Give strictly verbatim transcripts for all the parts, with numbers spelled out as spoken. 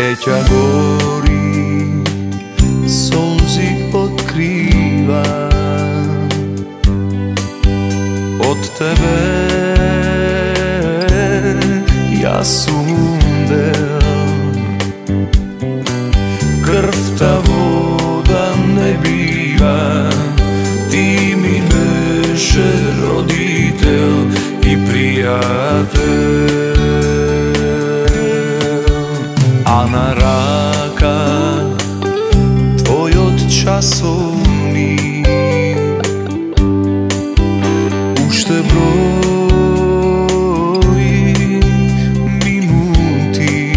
Sreća gori, solzi otkriva. Od tebe ja sundel, krv ta voda ne biva. Ti mi beše roditelj i prijatelj. A na raka tvoj od časovni ušte broji minuti.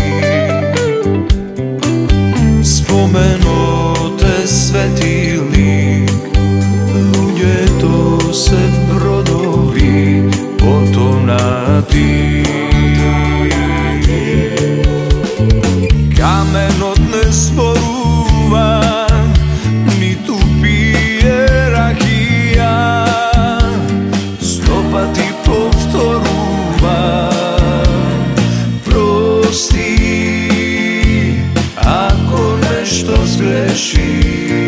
Spomenote svetilnik, ljudje to se brodovi potonati. Kamen od ne zboruva, ni tu pije rakija. Stopa ti povtoruva, prosti ako nešto zgreši.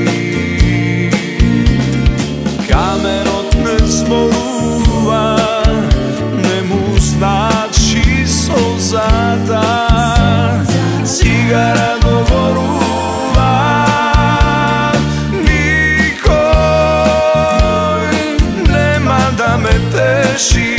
Kamen od ne zboruva, ne mu znači solzata. Cigara govoruva, nikoj nema da me teši.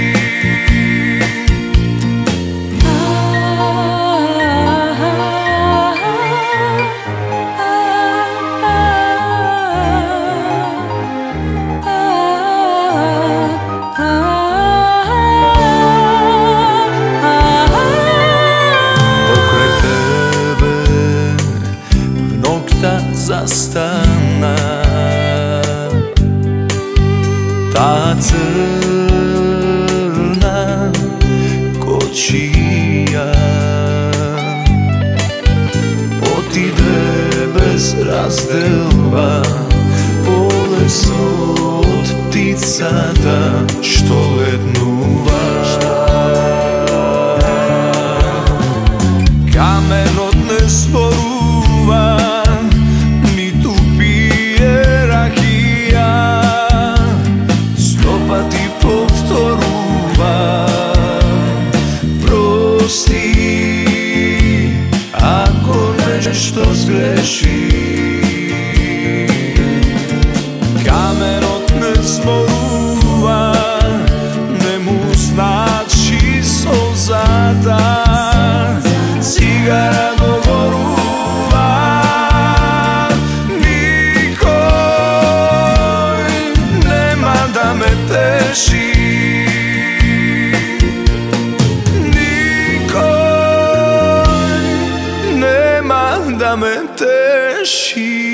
Zastana ta crna kočija, otide bez razdelba, bolesno od pticata što lednuva. Kamen od ne zboruva, ako nešto zgreši. Kamen od ne zboruva, ne mu znači solzata. Cigara govoruva, nikoj nema da me teši. Da me teši.